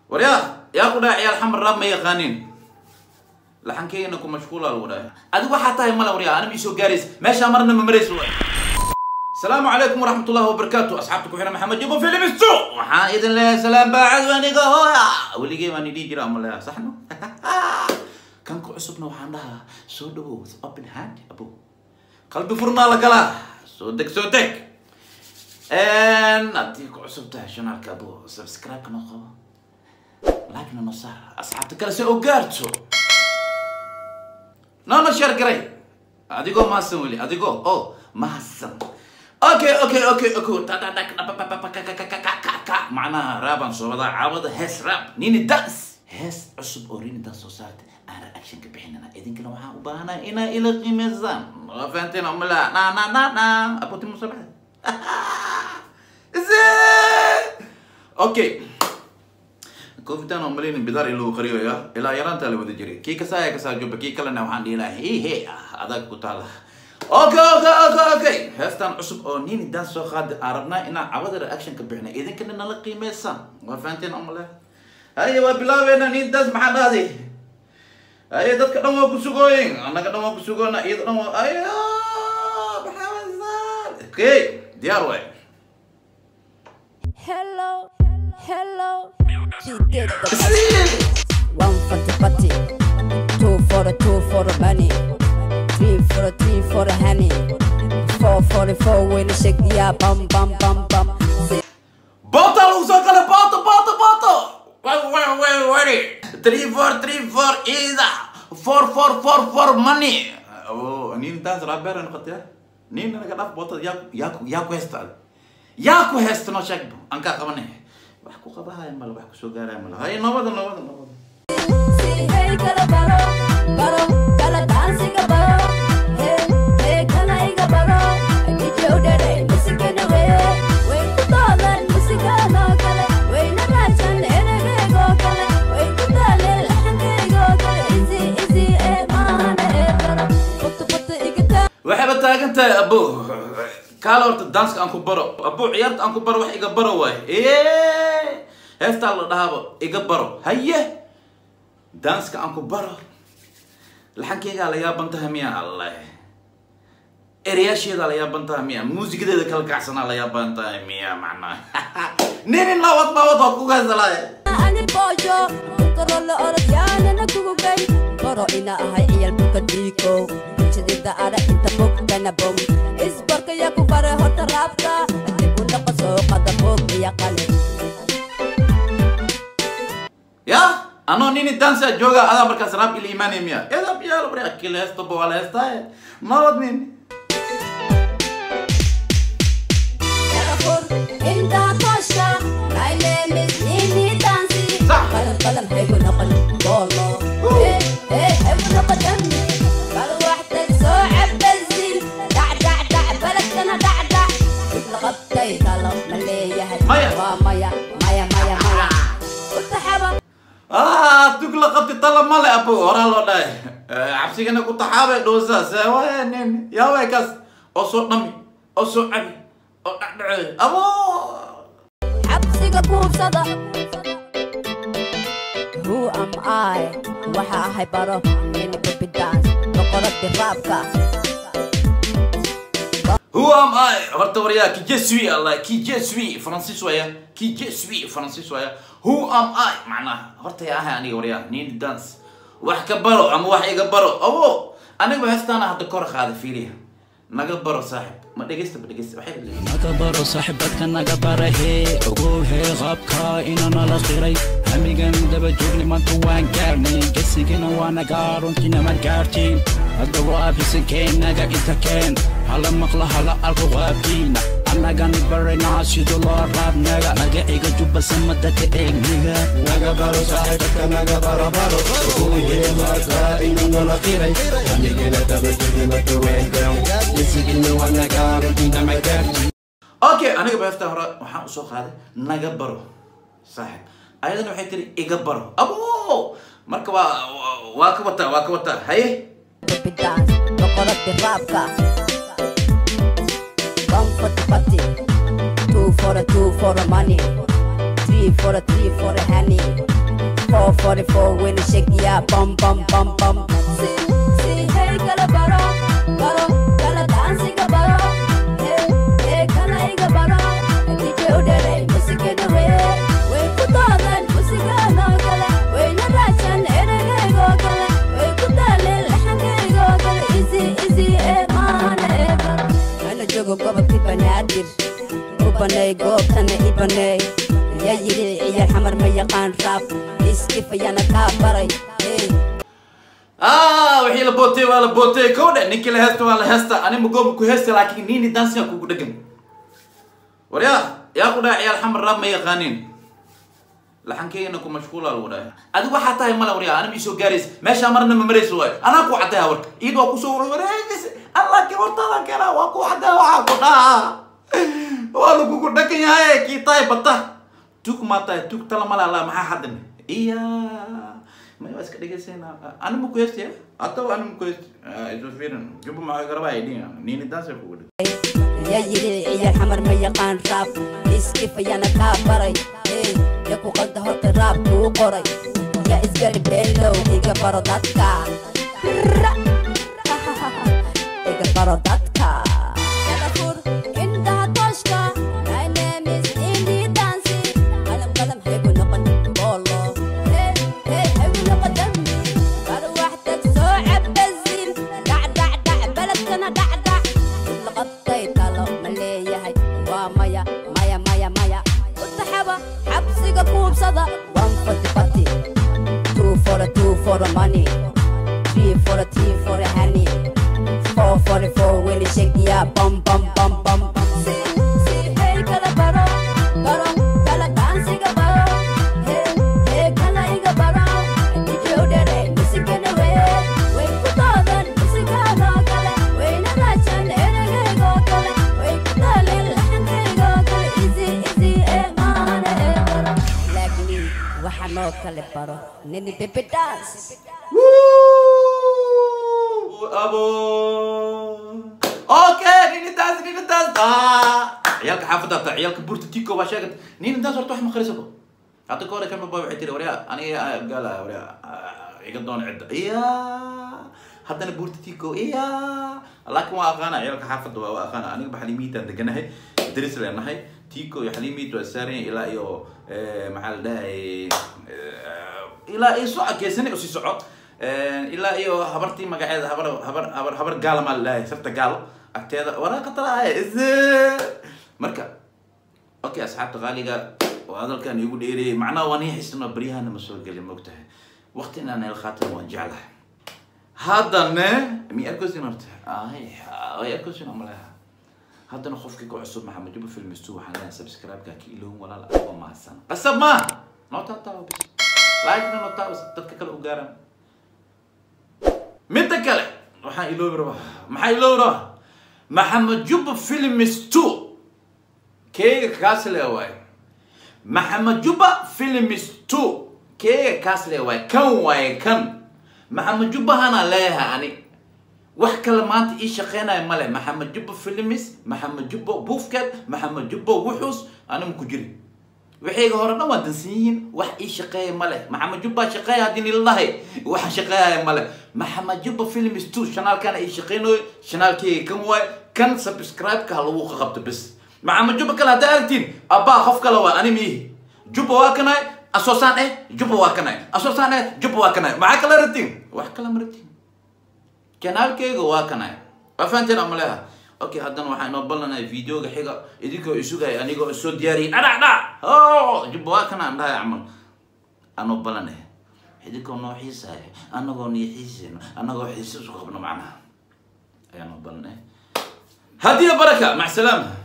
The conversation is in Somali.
وريا يا أخو يا الحمر راب ما يغانين لحن كي إنكم مشغولة الورايا أدو حتى يملا وريا أنا بيسو جاريس ماشي أمرنا ممريس السلام عليكم ورحمة الله وبركاته أصحابكم هنا محمد جيبوا فيلم السوق وحا إذن الله سلام بعد وانيقا هويا واللي جي واني دي جرام ولا صحنو كان كو عصبنا وحاندها سودو open hand أبو قلبي فرنا لك لا سودك ان أديكو عصبتها شنالك أبو سبسكرايب كنوخو لايك نصار أصحابتك كلا سيئو قارتو نو شير قري أديكو ما سمولي أديكو ما سم اوكي معناها رابان صوبدا عوض هس راب نيني دانس هس عصب اوريني دانس صارت انا اكشن كبحنا اذن كنا waxaa u baahana ina ila qiimeysaan faanteen umla na apooti musabah اوكي كوفيدان umleyn bidar ilo qariyo ya ila yaranta la wada jiray kii ka jooba kii kala waxaan dhiilaahay he adag ku taala اوكي هستان عصب او نيني دان سو خاد عربنا انا عوض رياكشن كبحنا اذا كنا نلا قيميسان وفانتين امله ايوا بلاوينا نين داس maxaa dhaaday ay dadka dhan waa ku sugooyin anaga dhan waa ku sugoona iyada dhan waa ayo baxawasaan okay diyaar way hello she did one for the party two for the money 3 for the honey 4 for the 4 when you shake the bum bottle usakala bottle wait 3 for إذا 4 for money نين دانس رابر أنا قتيا نين أنا قدام bottle ياكو هست نشاك أنك كمان بحكو خباها يملا بحكو سجارة يملا هاي نوبة waxba taagantahay abo kaalorta danska aan ku baro abo ciyaarta aan ku baro wax iga baro way heesta la dhaabo iga baro haye danska aan ku baro laxankeyga la yaabantahay miya allah ereyasheeda la yaabantahay miya muusigadeeda kala kacsana la yaabantahay miya macnaa nin lawad ku gaasalaay ani bojo korol ordyana na kugu gay baro ina ahay iyal buka diko sidida ara inta bogdana bom isbarka ya ku bare horta raabka dibuna qaso qada bog ya qale ya ano nini dansa jooga ada markaas raab ila iimaanay miya eda biyaal bari akil heesto bawala heestaa nabad nin inta tosha my name is Nini Dansi qalam haygu noqon bolo haygu noqon قال وحدك صعب بنزين دع بلدنا دع لقبتي طلب مليه مايا قلت حبا تقول قبتي طلب مالي ابو ورا لو داي عبسي انا كنت حابب دوسا سوين يا ويكس اصوت نمي اصوت ابي ابو عبسي قبوب صدى Who am I? Waxa ahay baro inay ku dance boqorad raabka Who am I? horta wariya qui je suis Allah qui je suis français waya qui je suis français waya Who am I macna horta yaa ahay aniga wariya nin dance wax ka baro ama wax iga baro abo aniga heestaana hadda kor qaada fiiriya naga baro saaxib ما دقيست waxay نقبر صاحبك نقبره وهو غابك إننا لخيري هميجن دب جبني ما توان كارني جسكنا وانا قارون كنا ما كارتين الدواء بسكين نجا إتكين على مقلة على الغوابين أنا جاني برنا شيد الله راب نجا إيجا جوب سمدة إيج نقبر صاحبك نقبر وهو غابك إننا لخيري هميجن دب جبني ما توان كارني جسكنا وانا اوكي انا بفتح waxaan u soo qaaday naga baro saaxib ayadana waxay tiri iga baro abo marka waa ka wata haye dance boqorad raabka one for the party 2 for the money 3 for the honey 244 when you shake ya bum bum bum bum. See hey kala baro baro kala dancing baro. Hey kala iga baro. DJ udere music na we kudadan music na kala we na rachan ere go kala we kudale lahan go kala easy man ever. Ana jogo baba tibanadir. Ubanay go tana ibanay. يا يدي يا الحمر ما يقان راب كيف يانا كابري وحي لبوتي ولا بوتي كودا نيكي لهست ولا هستا انا مقوم كو هست لكن نيني دانسيا كو دغن وريا يا قدا يا الحمر راب ما يقانين لحنكينا كو مشغوله الودا ادي waxa tahay mala wariya ana miisoo gaaris meesha marna ma marayso way ana ku caday warka iido ku soo wareegis allah ki hortada kana waa ku caday waxa ku dhaa wala ku dhakan yahay ki tay bata توك ماتا توك تلا مالا لا محا حدن إيا ما يواسك ديكسينا أنا مكويس يا أتو أنا مكويس إذا فيرن جنب ما يقربا يدينا نيني دانس يفوق يا يدي يا الحمر ما يقان راب كيف يانا كابري يا كو قد هرت راب تو قري يا إسكري بيلو إيجا باروداتكا إيجا باروداتكا يا دفور إنتها توشكا for the money, 3 for the tea for the honey, 4 for the 4 when you shake ya bum bum bum bum. See hey kala baro baro kala dancing baro hey kala iga baro DJ udere music na we kudadan music na kala we na rachan ere go kala we kudale lahan go kala easy man ever like me waxa no kala baro nini pepe dance ابو اوكي نيني داز عيالك حافظة عيالك بورت تيكو باشاكت نيني داز ورتوح مخرسكو اعطيك ورا كم بابا عتيري وريا انا قال وريا يقدون عده يا حتى انا بورت تيكو يا لكن واغانا عيالك حافظة واغانا انا بحالي ميتا دقناهي درس لانهي تيكو يا حليمي توسارين الى يو محل داي الى اي سوق كيسني او سي سوق إلا إيو هبرتي مقاعد هبر قال ما الله صرت قال أكتيدا وراك طلع مركب أوكي أصحاب غالية وهذا كان يقول إيري معنا واني حسنا بريها أنا مسؤول قال المقطع وقتنا أنا الخاتم وانجعله هذا مي أكوزين مرته هاي أكوزين عملها هذا نخوف كيكو عصب محمد جيبوا في المستوى حنا سبسكرايب كاكيلهم ولا لا أول مع السنة قصب ما نوتا تاو بس لايك نوتا بس تتكل وقارن متى كله maxaa iloobi rabaa maxamed jubba films 2 keega kaas leeyahay maxamed jubba films 2 keega kaas leeyahay kan waay kan maxamed jubba hana leeyahay ani wax kale maanta ii shaqeynay male maxamed jubba films maxamed jubba buufkad maxamed jubba wuxuus ana ku jiri وحيجا هرنا ودنسين وح إيش شقاية ماله محمد جبا شقاية دين الله وح شقاية ماله محمد جبا فيلم ستو شنال كان إيش شقينه شنال كي كم واي كان سبسكرايب كهلو خبط بس محمد جبا كلا دالتين أبا خف كلا أنا ميه جبا واكناي أساسان إيه جبا واكناي أساسان إيه جبا واكناي معك كلا رتين وح كلا مرتين شنال كي واكناي وفانتين عملها اوكي هذا waxaan noo ballanay videoga xiga idinko isugay anigo soo diyaari jibwa kana andaa amal ano ballanay idinko noo xiisay anago ni xiisino anago xiiso qabno macna ayaan ballanay hadiya baraka ma salaam